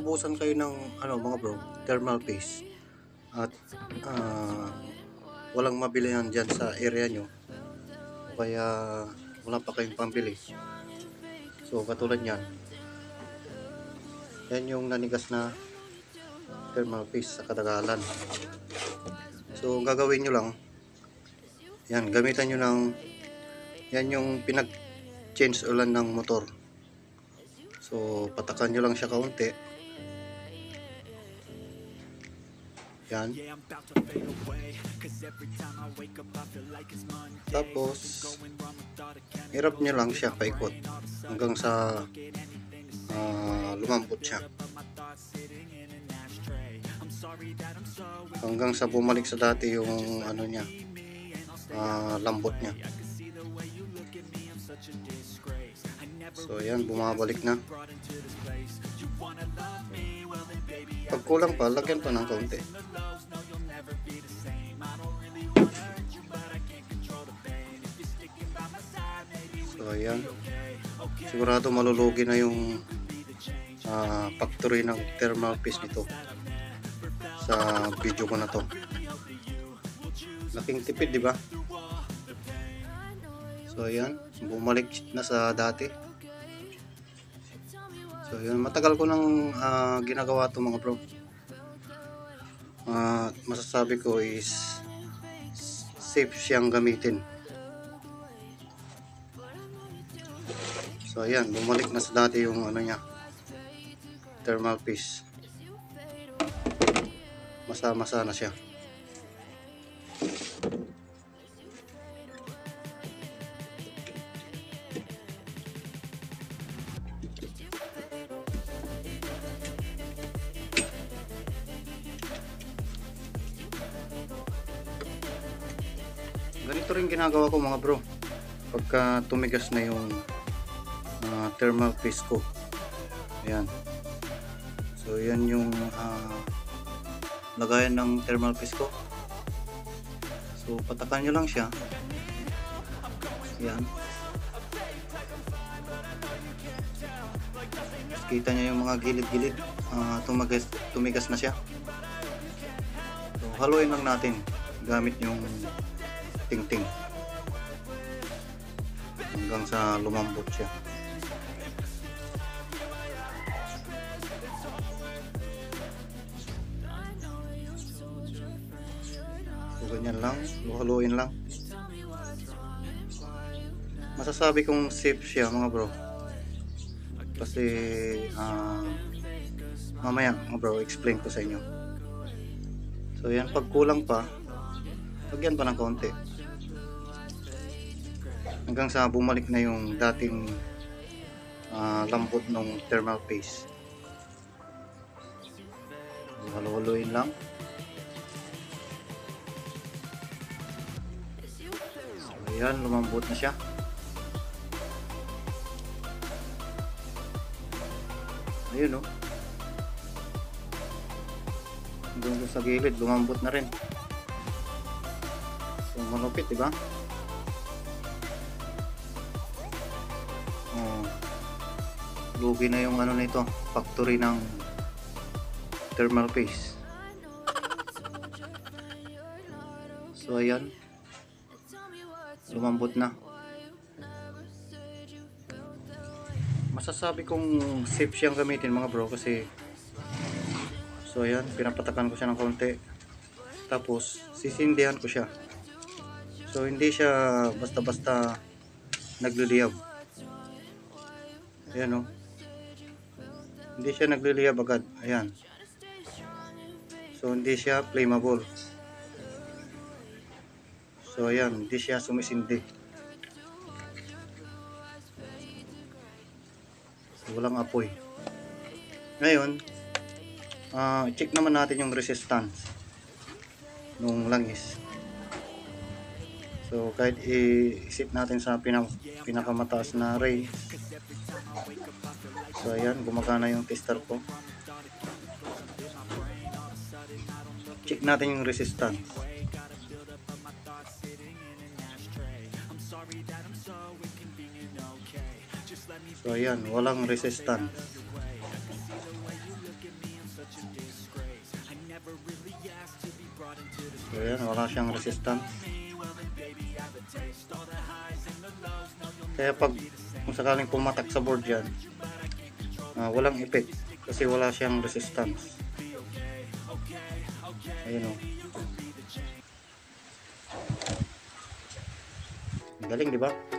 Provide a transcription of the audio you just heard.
naubusan kayo ng ano mga bro, thermal paste at walang mabilihan dyan sa area nyo, kaya wala pa kayong pambili. So katulad yan, yan yung nanigas na thermal paste sa katagalan. So gagawin nyo lang, yan, gamitan nyo ng, yan yung pinag change ulan ng motor. So patakan nyo lang siya kaunti. Yan. Tapos hirap nyo lang siya paikot hanggang sa lumambot siya, hanggang sa bumalik sa dati yung ano niya, lambot niya. So ayan, bumabalik na. Pag kulang pa, lagyan pa ng kaunti. So ayan, sigurado malulugi na yung factory ng thermal paste nito sa video ko na to. Laking tipid, di ba? So ayan, bumalik na sa dati. So yun, matagal ko nang ginagawa to mga bro. Masasabi ko is safe siyang gamitin. So ayan, bumalik na sa dati yung ano niya, thermal paste. Masa-masa na siya. Ganito rin ginagawa ko mga bro pagka tumigas na yung thermal paste ko. Ayan. So yan yung lagayan ng thermal paste ko. So patakan nyo lang siya. Ayan. Kita nyo yung mga gilid-gilid, tumigas na siya. So haluin lang natin gamit yung ting-ting hanggang sa lumambot siya. So ganyan lang, haluin lang. Masasabi kong safe siya mga bro, kasi mamaya mga bro explain ko sa inyo. So yan, pag kulang pa, lagyan pa ng konti hanggang sa bumalik na yung dating lambot ng thermal paste. Haluin lang. So ayan, lumambot na siya. Ayun, hanggang sa gilid lumambot na rin. So malupit, diba? Lugi na yung ano nito, factory ng thermal paste. So ayan, lumambot na. Masasabi kong safe siyang gamitin mga bro, kasi so ayan, pinapatakan ko siya ng konti, tapos sisindihan ko siya. So hindi siya basta-basta nagliliyab. Ayan, hindi siya nagliliyab agad. Ayan. So hindi siya flammable. So ayan, hindi siya sumisindi. So, walang apoy. Ngayon, check naman natin yung resistance nung langis. So kahit i-set natin sa pinakamataas na range. So ayan, gumagana yung tester ko. Check natin yung resistance. So ayan, walang resistance. So yan, wala siyang resistance. Kaya pag kung sakaling pumatak sa board yan, walang effect kasi wala siyang resistance. Ayun o. Galing, di ba?